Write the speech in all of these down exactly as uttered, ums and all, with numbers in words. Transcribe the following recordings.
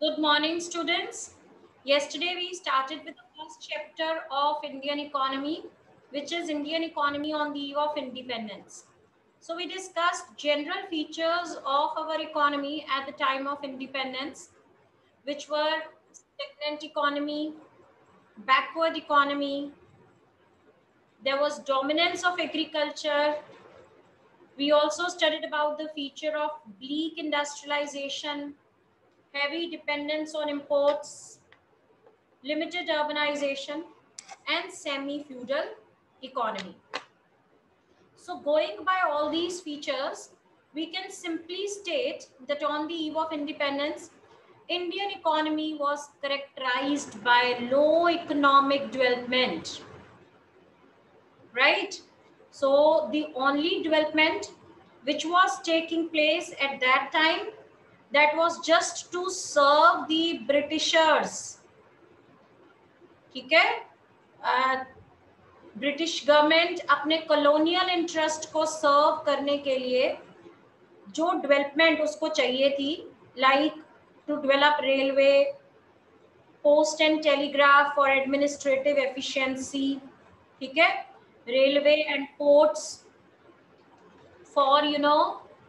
Good morning, students. Yesterday we started with the first chapter of Indian economy, which is Indian economy on the eve of independence. So we discussed general features of our economy at the time of independence, which were stagnant economy, backward economy. There was dominance of agriculture. We also studied about the feature of bleak industrialization, heavy dependence on imports, limited urbanization, and semi-feudal economy. So going by all these features, we can simply state that on the eve of independence, Indian economy was characterized by low economic development, right? So the only development which was taking place at that time, that was just to serve the Britishers. ठीक है? British government अपने colonial interest को serve करने के लिए जो development उसको चाहिए थी, like to develop railway, post and telegraph for administrative efficiency, ठीक है, railway and ports for you know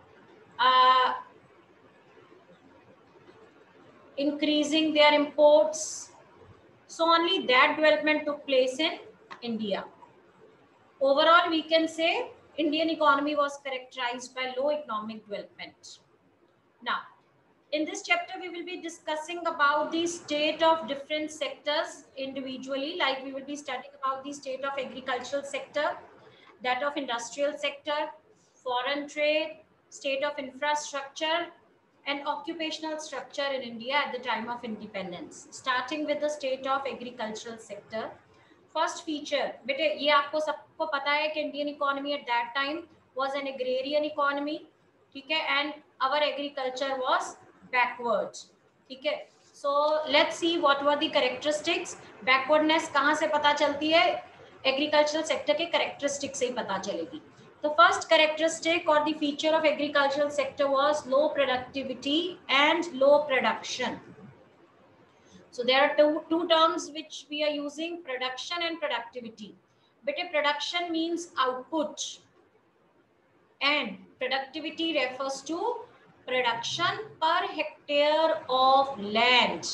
increasing their imports. So only that development took place in India. Overall, we can say Indian economy was characterized by low economic development. Now, in this chapter, we will be discussing about the state of different sectors individually, like we will be studying about the state of agricultural sector, that of industrial sector, foreign trade, state of infrastructure, and occupational structure in India at the time of independence. Starting with the state of agricultural sector. First feature, बेटे ये आपको सबको पता है कि Indian economy at that time was an agrarian economy, ठीक है, and our agriculture was backward, ठीक है. So let's see what were the characteristics. Backwardness कहाँ से पता चलती है? एग्रीकल्चरल सेक्टर के कैरेक्टरिस्टिक्स से ही पता चलेगी. The first characteristic or the feature of agricultural sector was low productivity and low production. So there are two, two terms which we are using, production and productivity. But a production means output and productivity refers to production per hectare of land.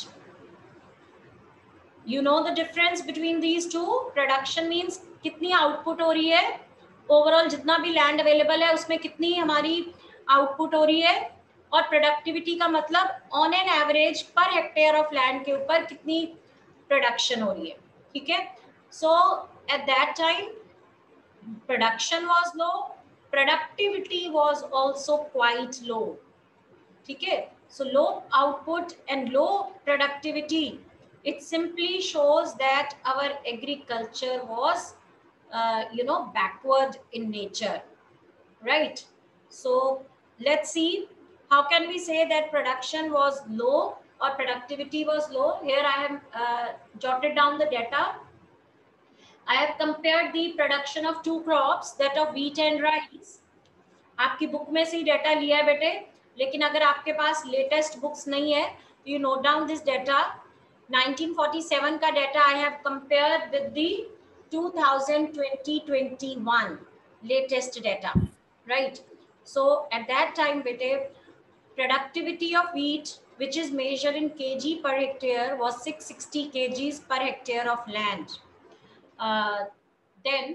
You know the difference between these two? Production means कितनी output हो रही है, overall जितना भी land available है उसमें कितनी हमारी आउटपुट हो रही है, और प्रोडक्टिविटी का मतलब on an average per hectare of land के ऊपर कितनी प्रोडक्शन हो रही है, ठीक है. So at that time production was low, productivity was also quite low, ठीक है. So low output and low productivity, it simply shows that our agriculture was Uh, you know, backward in nature, right? So let's see, how can we say that production was low or productivity was low? Here I have uh, jotted down the data. I have compared the production of two crops, that of wheat and rice. आपकी book में से ही data लिया है बेटे, लेकिन अगर आपके पास latest books नहीं है तो you note down this data. Nineteen forty seven का data I have compared with the twenty twenty-one latest data, right? So at that time, bete, productivity of wheat, which is measured in kg per hectare, was six hundred sixty kgs per hectare of land. Uh, then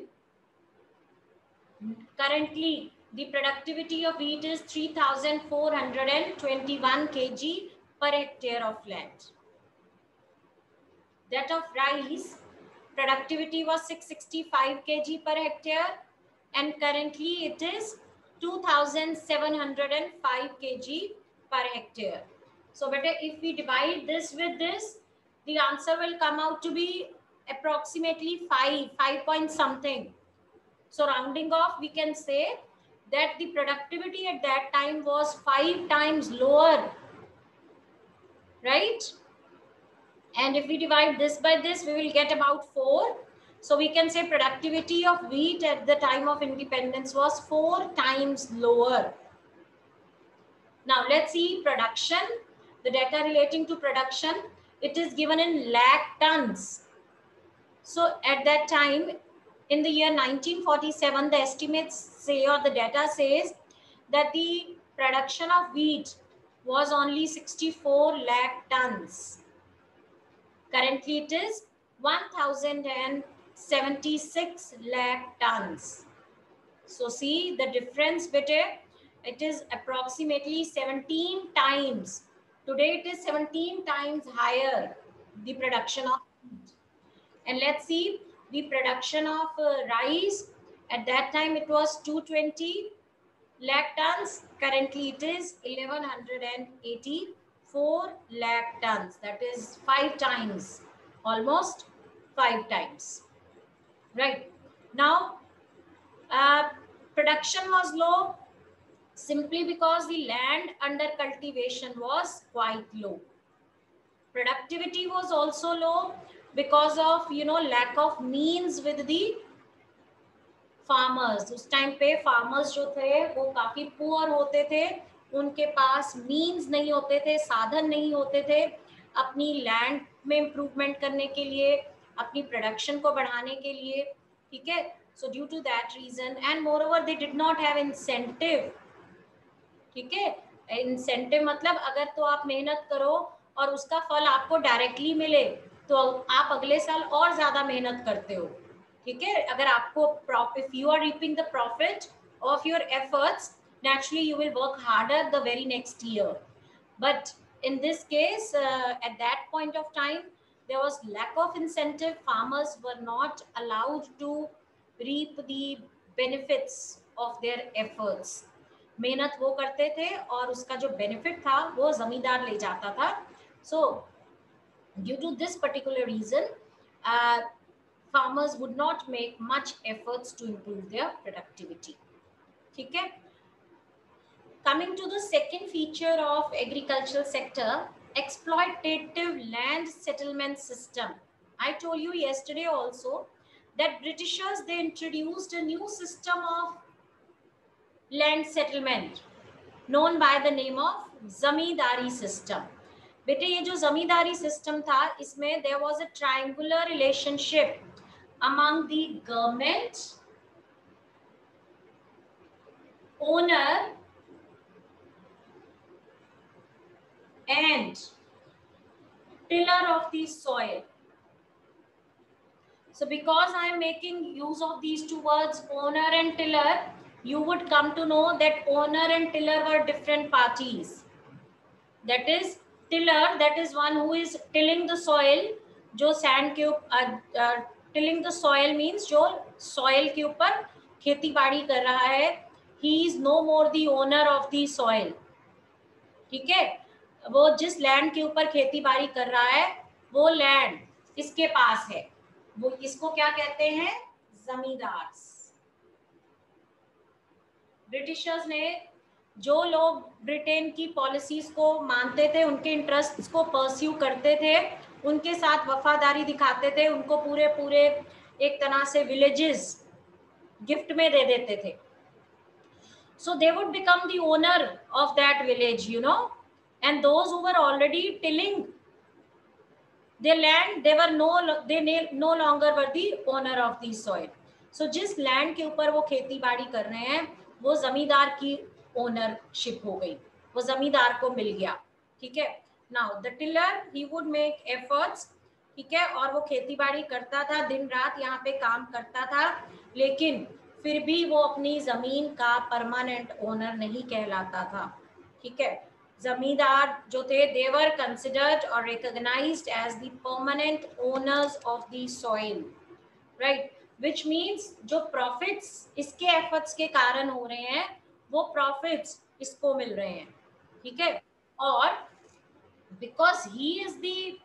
currently the productivity of wheat is three thousand four hundred twenty-one kg per hectare of land. That of rice, productivity was six hundred sixty-five kg per hectare, and currently it is two thousand seven hundred five kg per hectare. So beta, if we divide this with this, the answer will come out to be approximately five, five point something. So rounding off, we can say that the productivity at that time was five times lower, right? And if we divide this by this, we will get about four. So we can say productivity of wheat at the time of independence was four times lower. Now let's see production. the data relating to production, it is given in lakh tons. So at that time, in the year nineteen forty-seven, the estimates say, or the data says, that the production of wheat was only sixty-four lakh tons. Currently it is one thousand seventy-six lakh tons. So see the difference between, it is approximately seventeen times. Today it is seventeen times higher, the production of wheat. And let's see the production of uh, rice. At that time it was two hundred twenty lakh tons. Currently it is eleven eighty-four lakh tons. That is five times, almost five times. Right. Now, uh, production was low simply because the land under cultivation was quite low. Productivity was also low because of, you know, lack of means with the farmers. उस time पे farmers जो थे वो काफी poor होते थे, उनके पास means नहीं होते थे, साधन नहीं होते थे अपनी land में improvement करने के लिए, अपनी production को बढ़ाने के लिए, ठीक है? So due to that reason, and moreover they did not have incentive, ठीक है? Incentive मतलब अगर तो आप मेहनत करो और उसका फल आपको डायरेक्टली मिले तो आप अगले साल और ज्यादा मेहनत करते हो, ठीक है? अगर आपको if you are reaping the profit of your efforts, naturally you will work harder the very next year. But in this case, uh, at that point of time, there was lack of incentive. Farmers were not allowed to reap the benefits of their efforts. मेहनत वो करते थे और उसका जो benefit था वो जमींदार ले जाता था. So due to this particular reason, uh, farmers would not make much efforts to improve their productivity. ठीक है? Coming to the second feature of agricultural sector, exploitative land settlement system. I told you yesterday also that Britishers, they introduced a new system of land settlement known by the name of zamindari system. बेटे ये जो जमींदारी system था, इसमें there was a triangular relationship among the government, owner and tiller of the soil. So because I am making use of these two words, owner and tiller, you would come to know that owner and tiller were different parties. That is, tiller, that is one who is tilling the soil, जो sand के ऊपर, tilling the soil means जो soil के ऊपर खेती बाड़ी कर रहा है, he is no more the owner of the soil. ठीक है? वो जिस लैंड के ऊपर खेती बाड़ी कर रहा है वो लैंड इसके पास है, वो इसको क्या कहते हैं? जमींदार. ब्रिटिशर्स ने, जो लोग ब्रिटेन की पॉलिसीज को मानते थे, उनके इंटरेस्ट्स को परस्यू करते थे, उनके साथ वफादारी दिखाते थे, उनको पूरे पूरे एक तरह से विलेजेस गिफ्ट में दे देते थे. So they would become the owner of that village, you know, and those who were already tilling their land, they were no, they no longer were the owner of the soil. So जिस land के ऊपर वो खेती बाड़ी कर रहे हैं, वो जमींदार की ओनरशिप हो गई, वो जमींदार को मिल गया. ठीक है? Now the tiller, he would make efforts, ठीक है, और वो खेती बाड़ी करता था, दिन रात यहाँ पे काम करता था, लेकिन फिर भी वो अपनी जमीन का परमानेंट ओनर नहीं कहलाता था. ठीक है? जमींदार जो थे, they were considered or recognized as the permanent owners of the soil, right? Which means जो profits इसके efforts के कारण हो रहे हैं, वो profits इसको मिल रहे हैं. ठीक है? और because he is the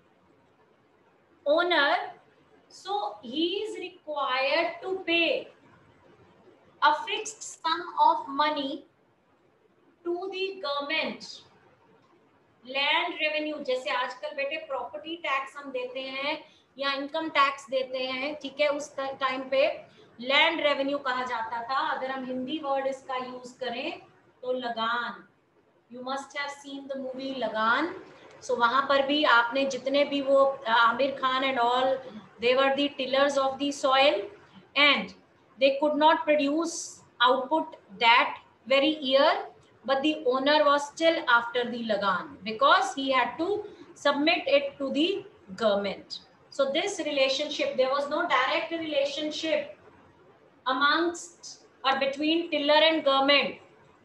owner, so he is required to pay a fixed sum of money to the government. Land revenue, जैसे आजकल बेटे प्रॉपर्टी टैक्स हम देते हैं या इनकम टैक्स देते हैं, ठीक है, उस टाइम पे लैंड रेवेन्यू कहा जाता था. अगर हम हिंदी वर्ड इसका यूज करें तो लगान. You must have seen the movie Lagaan. So वहां पर भी आपने जितने भी वो Aamir Khan and all, they were the tillers of the soil and they could not produce output that very year, but the owner was still after the lagan because he had to submit it to the government. So this relationship, there was no direct relationship amongst or between tiller and government.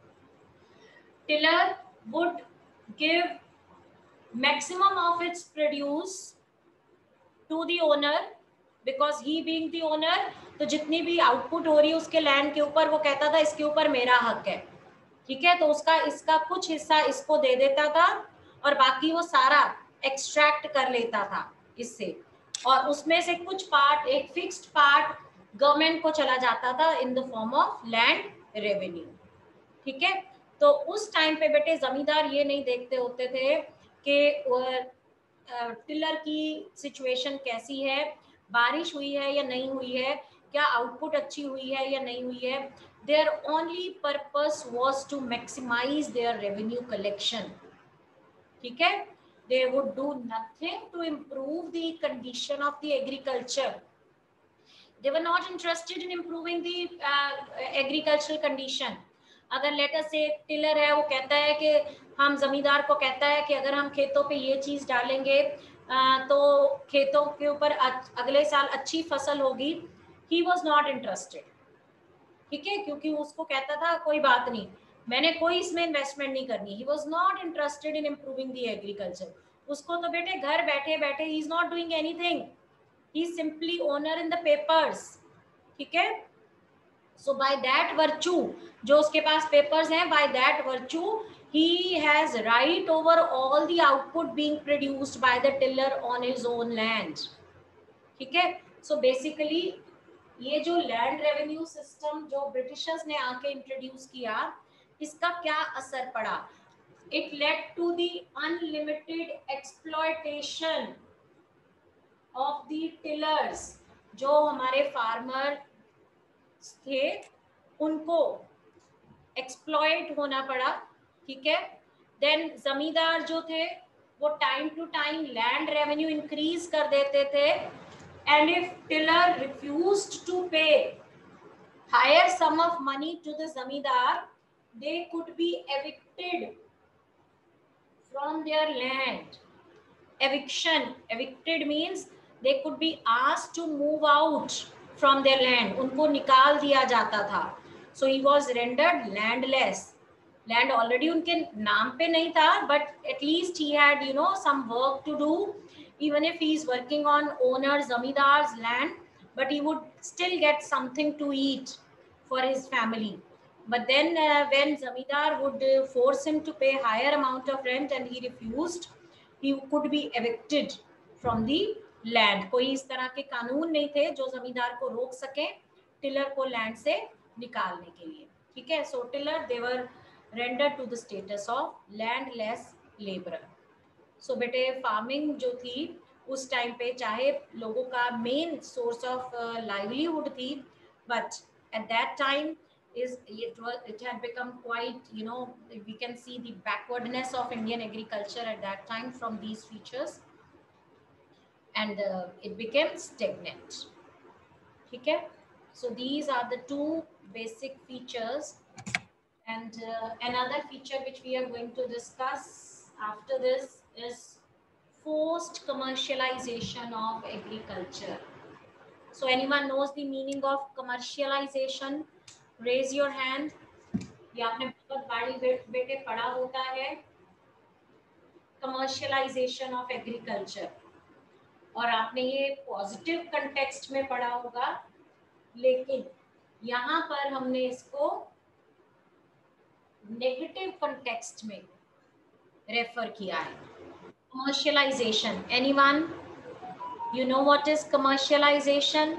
Tiller would give maximum of its produce to the owner because he being the owner, तो जितनी भी output हो रही है उसके land के ऊपर वो कहता था इसके ऊपर मेरा हक है, ठीक है, तो उसका इसका कुछ हिस्सा इसको दे देता था और बाकी वो सारा एक्सट्रैक्ट कर लेता था इससे, और उसमें से कुछ पार्ट, एक फिक्स्ड पार्ट गवर्नमेंट को चला जाता था in the form of land revenue, ठीक है. तो उस टाइम पे बेटे जमींदार ये नहीं देखते होते थे कि टिलर की सिचुएशन कैसी है, बारिश हुई है या नहीं हुई है, क्या आउटपुट अच्छी हुई है या नहीं हुई है. Their only purpose was to maximise their revenue collection, ठीक है. They would do nothing to improve the condition of the agriculture. They were not interested in improving the agricultural condition. अगर लेटर से टिलर है वो कहता है कि हम जमींदार को कहता है कि अगर हम खेतों पे ये चीज डालेंगे तो खेतों के ऊपर अगले साल अच्छी फसल होगी, ही वॉज नॉट इंटरेस्टेड, ठीक है, क्योंकि उसको कहता था कोई बात नहीं, मैंने कोई इसमें इन्वेस्टमेंट नहीं करनी. He was not interested in improving the agriculture. उसको तो बेटे घर बैठे बैठे ही is not doing anything, he is simply owner in the papers, ठीक है. So by that virtue, जो उसके पास पेपर्स हैं, by that virtue he has right over all the output being produced by the tiller on his own land, ठीक है. So basically ये जो लैंड रेवेन्यू सिस्टम जो ब्रिटिशर्स ने आके इंट्रोड्यूस किया, इसका क्या असर पड़ा. It led to the unlimited exploitation of the tillers. जो हमारे फार्मर थे उनको एक्सप्लॉइट होना पड़ा, ठीक है. देन जमींदार जो थे वो time to time land revenue increase कर देते थे, and if tiller refused to pay higher sum of money to the zamindar, they could be evicted from their land. Eviction, evicted means they could be asked to move out from their land, उनको निकाल दिया जाता था. So he was rendered landless. Land already उनके नाम पे नहीं था, but at least he had, you know, some work to do, even if he is working on owner Zamidar's land, but he would still get something to eat for his family. But then uh, when Zamidar would uh, force him to pay higher amount of rent and he refused, he could be evicted from the land. कोई इस तरह के कानून नहीं थे जो जमींदार को रोक सके टिलर को लैंड से निकालने के लिए, ठीक है. So tiller they were rendered to the status of landless labourer. So बेटे फार्मिंग जो थी उस टाइम पे चाहे लोगों का मेन सोर्स ऑफ लाइवलीहुड थी, but at that time is it was it had become quite, you know, we can see the backwardness of Indian agriculture at that time from these features, and uh, it became stagnant, ठीक है. So these are the two basic features, and uh, another feature which we are going to discuss after this is forced commercialization of agriculture. So anyone knows the meaning of commercialization? Raise your hand. ये आपने बहुत बड़ी बेटे पढ़ा होता है, commercialization of agriculture, और आपने ये पॉजिटिव कंटेक्स्ट में पढ़ा होगा, लेकिन यहाँ पर हमने इसको नेगेटिव कंटेक्स्ट में रेफर किया है. Commercialisation, anyone you know what is commercialisation?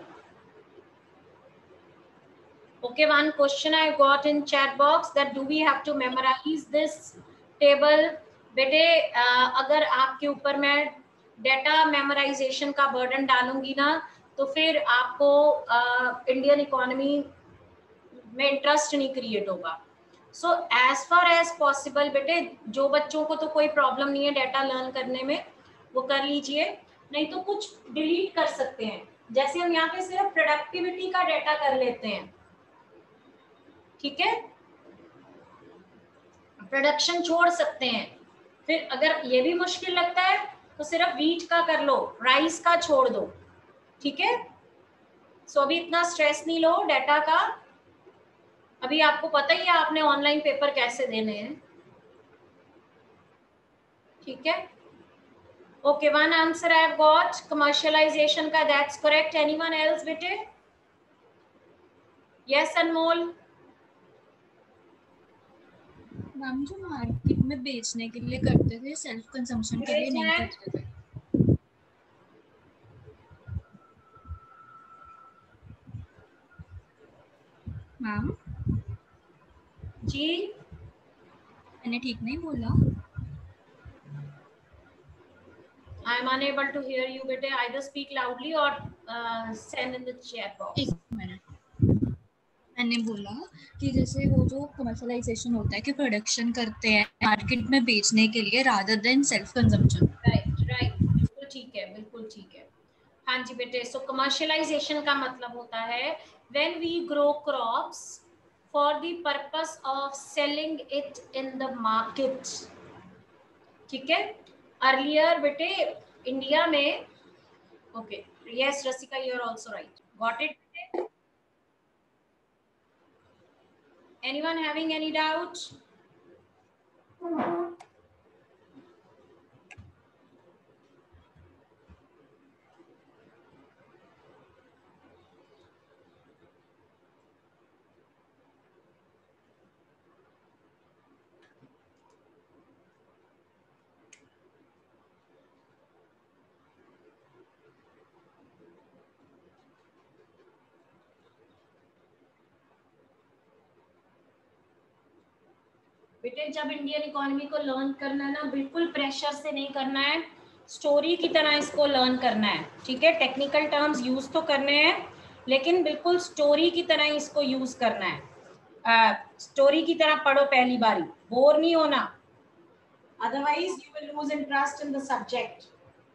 Okay, one question I got in chat box that do we have to memorize this table? बेटे अगर आपके ऊपर मैं डेटा मेमोराइजेशन का बर्डन डालूंगी ना तो फिर आपको इंडियन uh, इकोनॉमी में इंटरेस्ट नहीं क्रिएट होगा. So as far as possible बेटे, जो बच्चों को तो कोई प्रॉब्लम नहीं है डाटा लर्न करने में, वो कर लीजिए, नहीं तो कुछ डिलीट कर सकते हैं। जैसे हम यहाँ पे सिर्फ प्रोडक्टिविटी का डाटा कर लेते हैं, ठीक है, प्रोडक्शन छोड़ सकते हैं। फिर अगर ये भी मुश्किल लगता है तो सिर्फ वीट का कर लो, राइस का छोड़ दो, ठीक है। सो अभी इतना स्ट्रेस नहीं लो डाटा का, अभी आपको पता ही है आपने ऑनलाइन पेपर कैसे देने हैं, ठीक है। Okay, one answer I have got commercialisation का, दैट्स करेक्ट। एनीवन एल्स बेटे? यस अनमोल? मैम जो मार्केट में बेचने के लिए करते थे, सेल्फ कंजम्पशन के लिए नहीं करते थे। मैम जी मैंने ठीक नहीं बोला? I am unable to hear you बेटे, either speak loudly or uh, send in the chat box. एक मिनट, मैंने बोला कि जैसे वो जो कमर्शियलाइजेशन होता है कि प्रोडक्शन करते हैं मार्केट में बेचने के लिए rather than self consumption. Right right, बिल्कुल ठीक है, बिल्कुल ठीक है। हाँ जी बेटे, सो कमर्शियलाइजेशन का मतलब होता है when we grow crops for the purpose of selling it in the market, ठीक है। अर्लियर बेटे इंडिया में, okay yes Rasika, you are also right, got it बेटे? Anyone having any doubt? बेटे जब इंडियन इकोनॉमी को लर्न करना है ना, बिल्कुल प्रेशर से नहीं करना है, स्टोरी की तरह इसको लर्न करना है, ठीक है। टेक्निकल टर्म्स यूज तो करने हैं लेकिन बिल्कुल स्टोरी की तरह इसको यूज करना है। स्टोरी uh, की तरह पढ़ो पहली बारी, बोर नहीं होना, otherwise you will lose interest in the subject.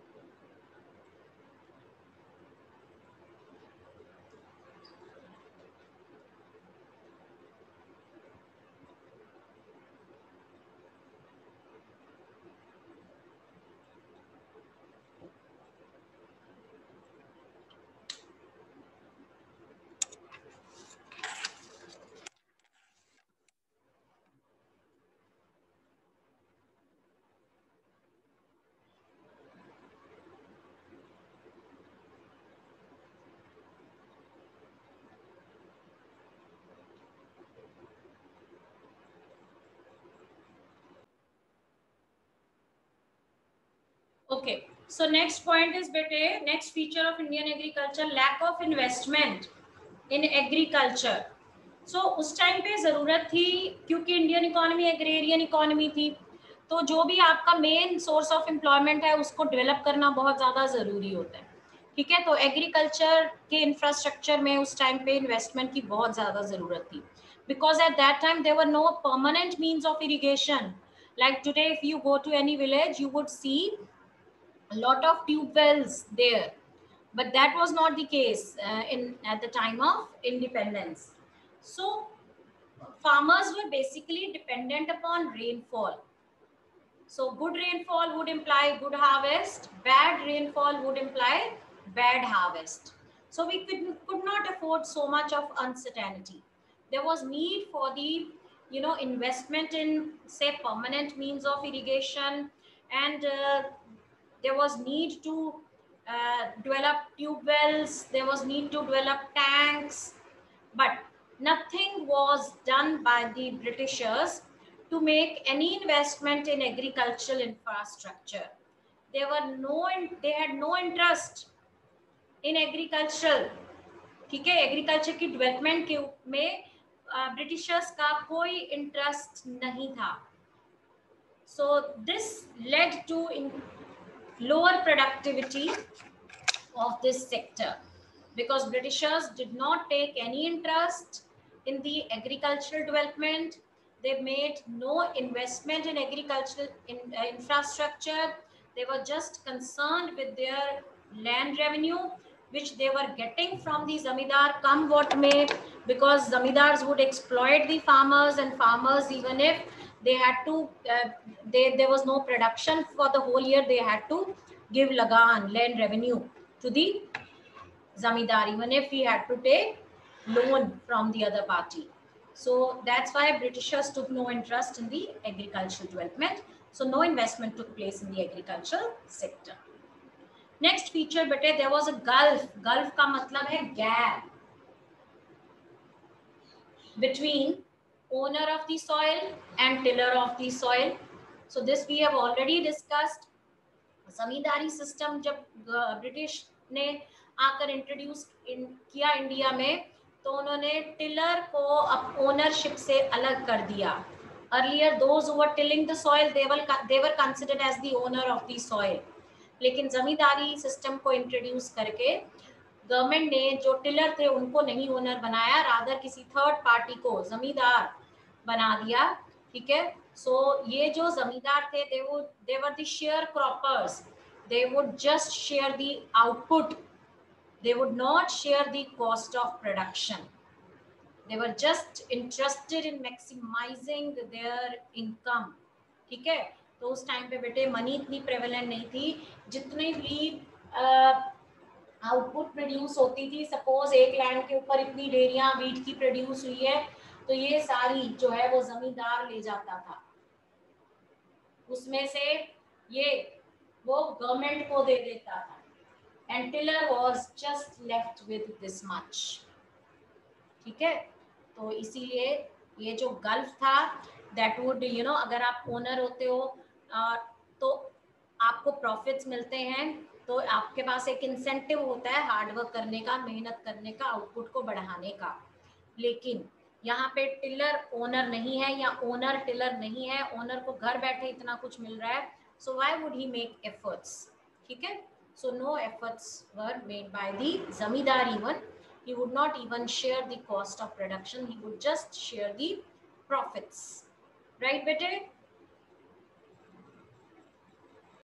Okay, so next point is bete, next feature of Indian agriculture, lack of investment in agriculture. So उस टाइम पे जरूरत थी क्योंकि इंडियन इकोनॉमी एग्रेरियन इकोनॉमी थी, तो जो भी आपका मेन सोर्स ऑफ एम्प्लॉयमेंट है उसको डेवलप करना बहुत ज्यादा जरूरी होता है, ठीक है। तो एग्रीकल्चर के इंफ्रास्ट्रक्चर में उस टाइम पे इन्वेस्टमेंट की बहुत ज्यादा जरूरत थी, because at that time there were no permanent means of irrigation. Like today if you go to any village you would see a lot of tube wells there, but that was not the case uh, in at the time of independence. So farmers were basically dependent upon rainfall. So good rainfall would imply good harvest, bad rainfall would imply bad harvest. So we could, could not afford so much of uncertainty. There was need for the, you know, investment in say permanent means of irrigation, and uh, there was need to uh, develop tube wells, there was need to develop tanks, but nothing was done by the Britishers to make any investment in agricultural infrastructure. They were no, they had no interest in agricultural, ठीक है। Agriculture की development के में Britishers का कोई interest नहीं था। So this led to in lower productivity of this sector because Britishers did not take any interest in the agricultural development. they made no investment in agricultural in, uh, infrastructure. They were just concerned with their land revenue which they were getting from the zamindar come what may, because zamindars would exploit the farmers, and farmers, even if they had to uh, they there was no production for the whole year, they had to give lagan, land revenue, to the zamindar, even if he had to take loan from the other party. So that's why Britishers took no interest in the agricultural development. So no investment took place in the agricultural sector. Next feature bete, there was a gulf. Gulf का मतलब है gap between owner of the soil and tiller of the soil. So this we have already discussed. Zamindari system जब British ने आकर introduce इन किया India में, तो उन्होंने टिलर को अब ओनरशिप से अलग कर दिया. Earlier those who were tilling the soil they were they were considered as the owner of the soil. लेकिन जमींदारी सिस्टम को इंट्रोड्यूस करके गवर्नमेंट ने जो टिलर थे उनको नहीं ओनर बनाया, रादर किसी थर्ड पार्टी को जमींदार बना दिया. ठीक है. So ये जो जमींदार थे, they would they were the sharecroppers. They would just share the output. They would not share the cost of production. They were just interested in maximizing their income. ठीक है. तो उस टाइम पे बेटे मनी इतनी प्रेवलेंट नहीं थी. जितनी भी आउटपुट प्रोड्यूस होती थी, सपोज एक लैंड के ऊपर इतनी डेयरियां वीट की प्रोड्यूस हुई है, तो ये सारी जो है वो जमींदार ले जाता था. उसमें से ये वो गवर्नमेंट को दे देता था. And tiller was just left with this much. ठीक है. तो इसीलिए ये जो गल्फ था, दैट वुड यू नो अगर आप ओनर होते हो आ, तो आपको प्रॉफिट्स मिलते हैं, तो आपके पास एक इंसेंटिव होता है हार्डवर्क करने का, मेहनत करने का, आउटपुट को बढ़ाने का. लेकिन यहाँ पे टिलर ओनर नहीं है या ओनर टिलर नहीं है, ओनर को घर बैठे इतना कुछ मिल रहा है, so why would he make efforts. ठीक है. So no efforts were made by the zamindar. Even he would not even share the cost of production, he would just share the profits. Right bete?